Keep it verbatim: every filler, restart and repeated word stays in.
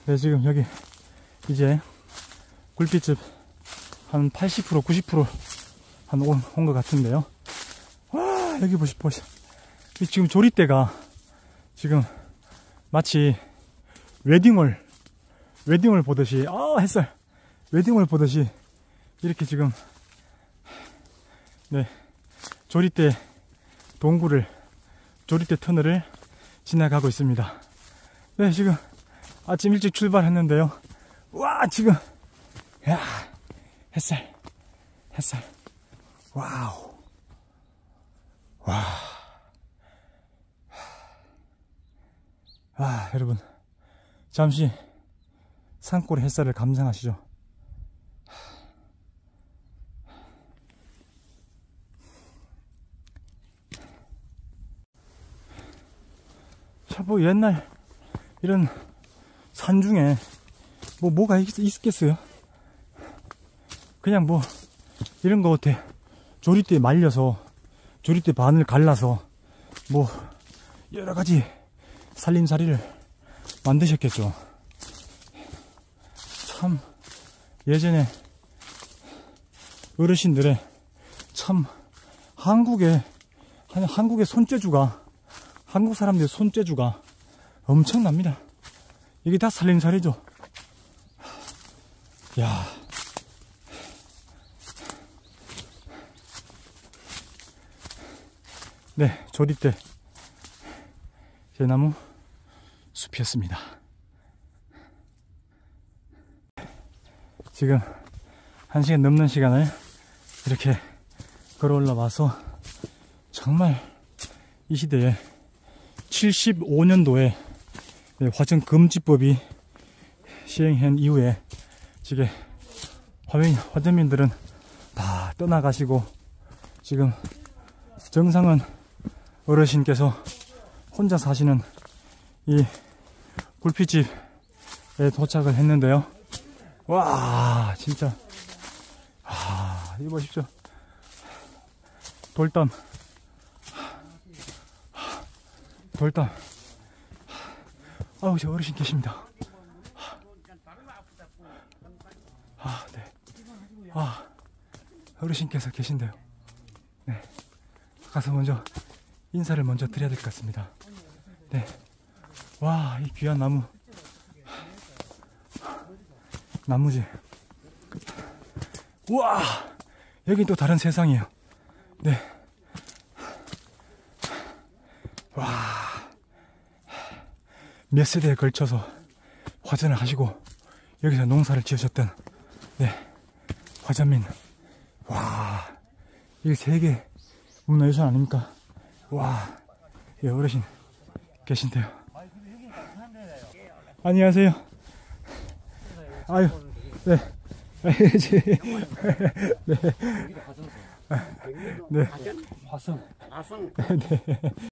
네, 지금 여기 이제 굴빛집 한 팔십 퍼센트 구십 퍼센트 한 온 것 같은데요. 와, 여기 보시, 보시. 지금 조리대가 지금 마치 웨딩홀, 웨딩홀 보듯이, 아, 햇살. 웨딩홀 보듯이 이렇게 지금, 네, 조리대 동굴을, 조리대 터널을 지나가고 있습니다. 네, 지금 아침 일찍 출발했는데요. 와, 지금, 야, 햇살, 햇살. 와우. 와. 아, 여러분. 잠시 산골의 햇살을 감상하시죠. 자, 뭐 옛날 이런 산 중에 뭐 뭐가 있, 있겠어요? 그냥 뭐 이런 거 같아. 조리대 말려서 조리대 반을 갈라서 뭐 여러가지 살림살이를 만드셨겠죠. 참 예전에 어르신들의 참 한국의 한국의 손재주가, 한국 사람들의 손재주가 엄청납니다. 이게 다 살림살이죠. 야, 네, 조리대 대나무 숲이었습니다. 지금 한 시간 넘는 시간을 이렇게 걸어 올라와서 정말 이 시대에 칠십오 년도에 화전 금지법이 시행한 이후에 지금 화면, 화전민들은 다 떠나가시고 지금 정상은 어르신께서 혼자 사시는 이 굴빛집에 도착을 했는데요. 와, 진짜, 아, 이거 보십시오. 돌담, 돌담. 아우, 저 어르신 계십니다. 아, 네. 아, 어르신께서 계신데요. 네. 가서 먼저 인사를 먼저 드려야 될 것 같습니다. 네. 와, 이 귀한 나무. 나무지. 우와! 여긴 또 다른 세상이에요. 네. 와. 몇 세대에 걸쳐서 화전을 하시고 여기서 농사를 지으셨던, 네, 화전민. 와. 이게 세계 문화유산 아닙니까? 와. 예, 어르신 계신데요. 안녕하세요. 아유, 네. 네. 네. 화성. 화성. 네.